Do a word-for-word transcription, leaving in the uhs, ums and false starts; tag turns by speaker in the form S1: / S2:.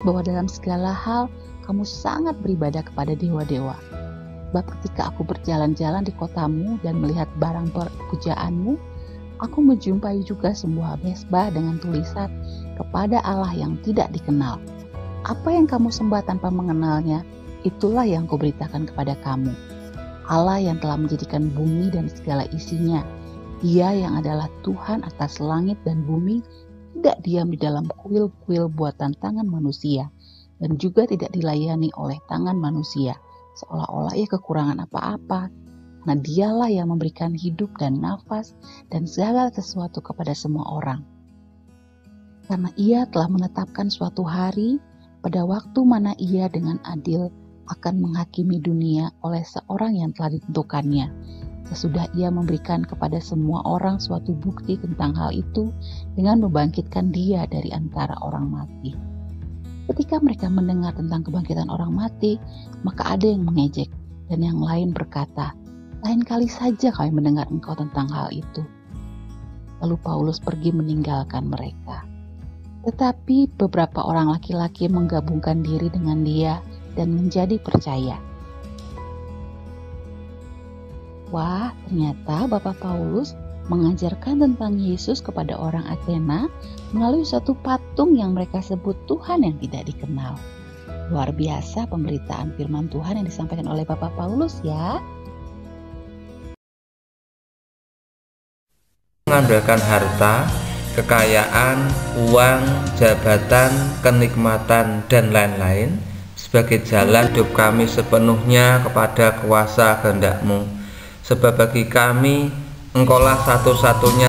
S1: bahwa dalam segala hal kamu sangat beribadah kepada dewa-dewa. Sebab ketika aku berjalan-jalan di kotamu dan melihat barang pujaanmu, aku menjumpai juga sebuah mesbah dengan tulisan kepada Allah yang tidak dikenal. Apa yang kamu sembah tanpa mengenalnya, itulah yang kuberitakan kepada kamu. Allah yang telah menjadikan bumi dan segala isinya, Dia yang adalah Tuhan atas langit dan bumi, tidak diam di dalam kuil-kuil buatan tangan manusia, dan juga tidak dilayani oleh tangan manusia, seolah-olah ia kekurangan apa-apa. Karena Dialah yang memberikan hidup dan nafas dan segala sesuatu kepada semua orang. Karena Ia telah menetapkan suatu hari, pada waktu mana Ia dengan adil akan menghakimi dunia oleh seorang yang telah ditentukannya, sesudah Ia memberikan kepada semua orang suatu bukti tentang hal itu dengan membangkitkan Dia dari antara orang mati. Ketika mereka mendengar tentang kebangkitan orang mati, maka ada yang mengejek dan yang lain berkata, "Lain kali saja kami mendengar engkau tentang hal itu." Lalu Paulus pergi meninggalkan mereka. Tetapi beberapa orang laki-laki menggabungkan diri dengan dia dan menjadi percaya. Wah, ternyata Bapak Paulus mengajarkan tentang Yesus kepada orang Athena melalui suatu patung yang mereka sebut Tuhan yang tidak dikenal. Luar biasa pemberitaan firman Tuhan yang disampaikan oleh Bapak Paulus ya.
S2: Mengandalkan harta, kekayaan, uang, jabatan, kenikmatan, dan lain-lain sebagai jalan hidup kami sepenuhnya kepada kuasa kehendak-Mu. Sebab bagi kami, Engkaulah satu-satunya